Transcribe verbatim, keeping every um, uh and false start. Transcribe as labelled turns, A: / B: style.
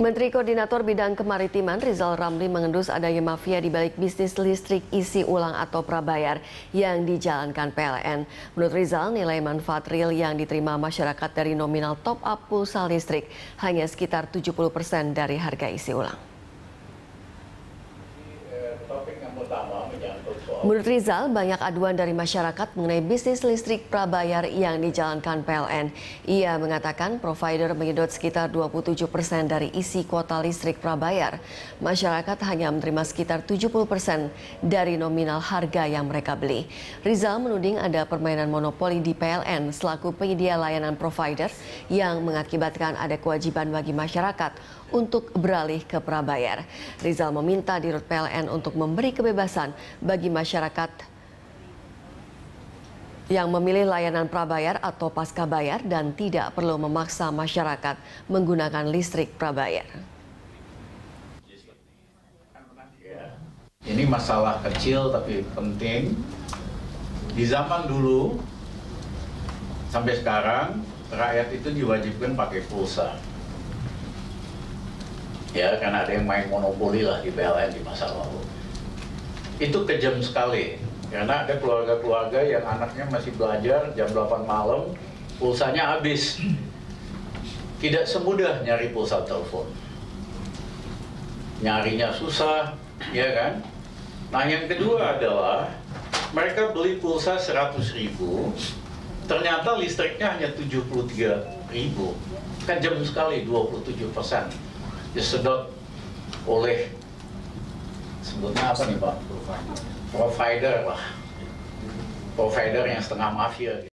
A: Menteri Koordinator Bidang Kemaritiman Rizal Ramli mengendus adanya mafia di balik bisnis listrik isi ulang atau prabayar yang dijalankan P L N. Menurut Rizal, nilai manfaat real yang diterima masyarakat dari nominal top up pulsa listrik hanya sekitar tujuh puluh persen dari harga isi ulang. Menurut Rizal, banyak aduan dari masyarakat mengenai bisnis listrik prabayar yang dijalankan P L N. Ia mengatakan provider menyedot sekitar dua puluh tujuh persen dari isi kuota listrik prabayar. Masyarakat hanya menerima sekitar tujuh puluh persen dari nominal harga yang mereka beli. Rizal menuding ada permainan monopoli di P L N selaku penyedia layanan provider yang mengakibatkan ada kewajiban bagi masyarakat untuk beralih ke prabayar. Rizal meminta Dirut P L N untuk memberi kebebasan bagi masyarakat yang memilih layanan prabayar atau pasca bayar dan tidak perlu memaksa masyarakat menggunakan listrik prabayar.
B: Ini masalah kecil tapi penting. Di zaman dulu sampai sekarang rakyat itu diwajibkan pakai pulsa. Ya, karena ada yang main monopoli lah di P L N di masa lalu. Itu kejam sekali, karena ada keluarga-keluarga yang anaknya masih belajar jam delapan malam, pulsanya habis. Tidak semudah nyari pulsa telepon. Nyarinya susah, ya kan? Nah, yang kedua adalah mereka beli pulsa seratus ribu, ternyata listriknya hanya tujuh puluh tiga ribu. Kejam sekali, dua puluh tujuh persen. Disedot oleh sebutnya apa nih Pak? Provider lah, provider yang setengah mafia.